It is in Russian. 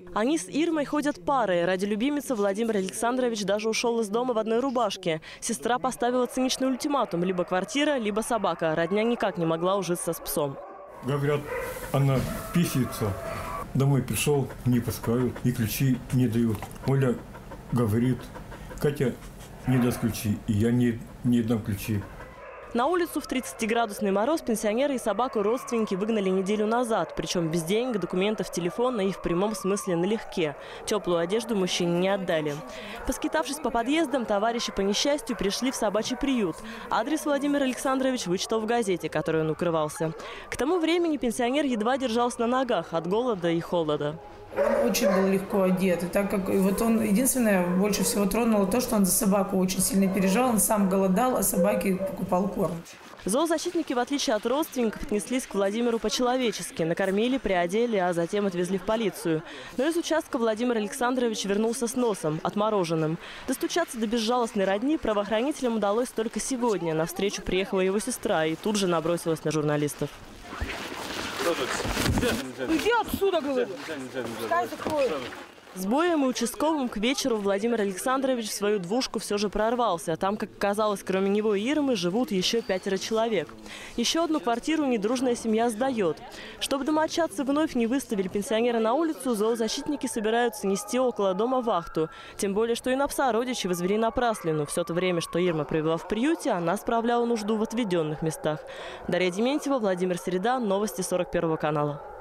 Они с Ирмой ходят парой. Ради любимицы Владимир Александрович даже ушел из дома в одной рубашке. Сестра поставила циничный ультиматум: либо квартира, либо собака. Родня никак не могла ужиться с псом. Говорят, она писается. Домой пришел, не пускают и ключи не дают. Оля говорит: Катя не даст ключи, и я не дам ключи. На улицу в 30-градусный мороз пенсионеры и собаку родственники выгнали неделю назад. Причем без денег, документов, телефона и в прямом смысле налегке. Теплую одежду мужчине не отдали. Поскитавшись по подъездам, товарищи по несчастью пришли в собачий приют. Адрес Владимир Александрович вычитал в газете, которой он укрывался. К тому времени пенсионер едва держался на ногах от голода и холода. Он очень был легко одет. И так как вот он единственное больше всего тронуло то, что он за собаку очень сильно переживал. Он сам голодал, а собаке покупал корм. Зоозащитники, в отличие от родственников, отнеслись к Владимиру по-человечески. Накормили, приодели, а затем отвезли в полицию. Но из участка Владимир Александрович вернулся с носом, отмороженным. Достучаться до безжалостной родни правоохранителям удалось только сегодня. Навстречу приехала его сестра и тут же набросилась на журналистов. Иди отсюда, говорю. Пускай закроют. С боем и участковым к вечеру Владимир Александрович в свою двушку все же прорвался. Там, как оказалось, кроме него и Ирмы, живут еще 5 человек. Еще одну квартиру недружная семья сдает. Чтобы домочадцы вновь не выставили пенсионера на улицу, зоозащитники собираются нести около дома вахту. Тем более, что и на пса родичи возвели напраслину. Все то время, что Ирма провела в приюте, она справляла нужду в отведенных местах. Дарья Дементьева, Владимир Середа, новости 41 канала.